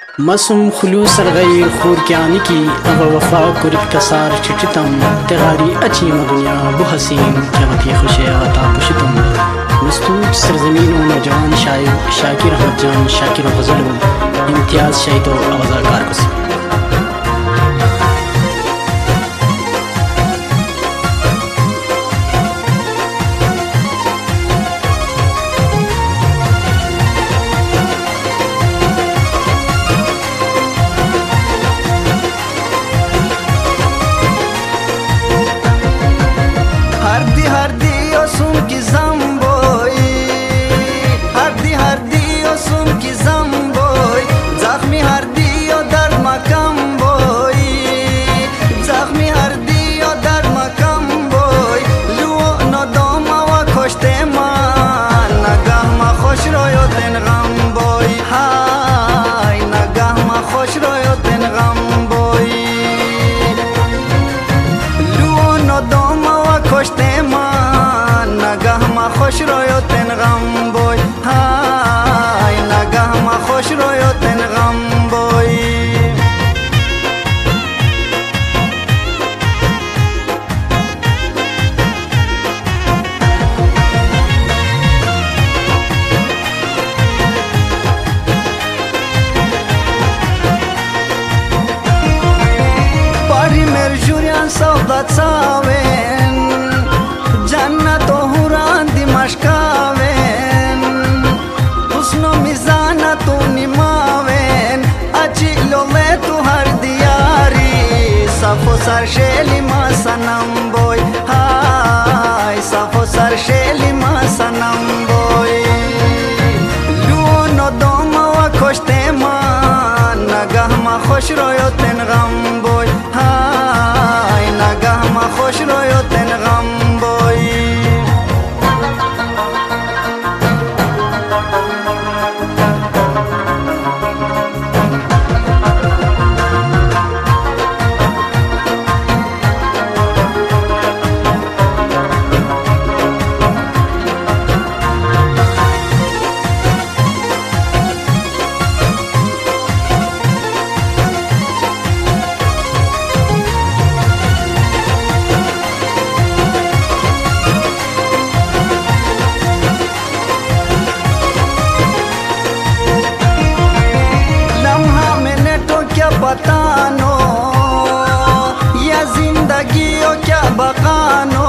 مسم خلوص سرغی خور کیانی کی اب وفا کرب کسار چٹتم تغاری اچیم دنیا بو حسین کیاتی خوشی عطا پشتم مستوج سرزمین و نوجوان شاعر شاکر احمد جان شاکر و غزل امتیاز شہید و آوازکار کو خوش رویو تن غم بوی های نگاه ما خوش رویو تن غم بوی پاری مر جوریان سودا چاوین جنت و هوران مشکاوین حسن و میزان تو نیماوین اچی لوله تو هر دیاری صف و سرشیلی ما سنم بوی های صف و سرشیلی ما سنم بوی لون و دوم و کشته ما نگاه ما خوش رویو تن غم بوی های نگاه ما خوش رویو تن غم بوی बतानो या जिंदगी ओ क्या बकानो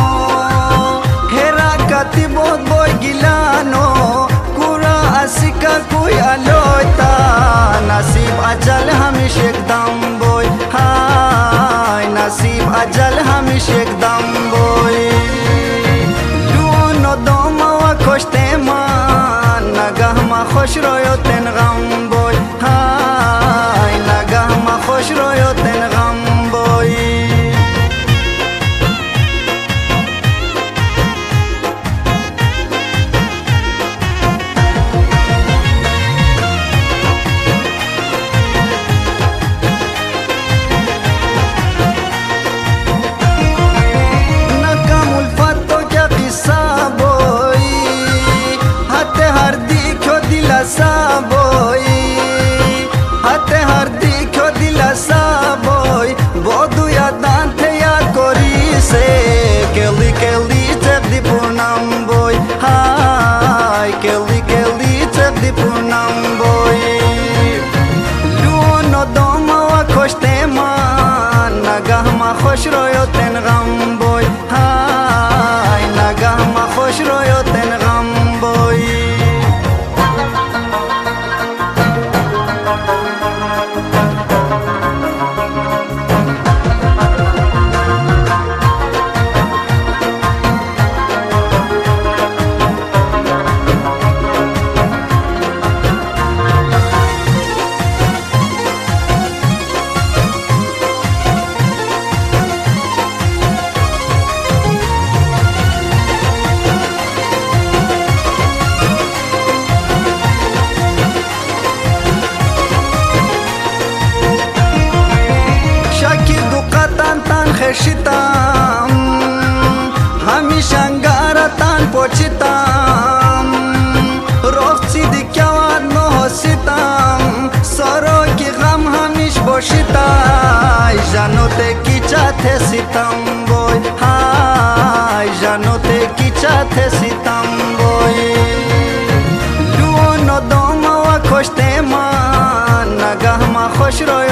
हेरा कति बहुत बोई गिलानो कुरा असिका कोई अलोता नसीब अजल हमेशा एकदम बोई हाय नसीब अजल हमेशा एकदम बोई लूनो दोमा व खुशते मान नगह मा खुश रोयो तेन गम बोई हाय नगह मा खुश रोयो तेन गम बोई साबोई हाते हर दिखो दिला साबोई बोधु या दांते या कोरी से केली केली चेक दी पूर्णम बोई हाय केली केली चेक दी पूर्णम बोई लूनो दोमा व खुशते मान नगह मा खुश रोयो तेन गम बोई हाय नगह मा खुश रोयो तेन गम बोई জানোতে কি চাথে সিতম বই হাই জানোতে কি চাথে সিতম বই লুনো দমা খুশতে মা নগহ মা খুশ রয়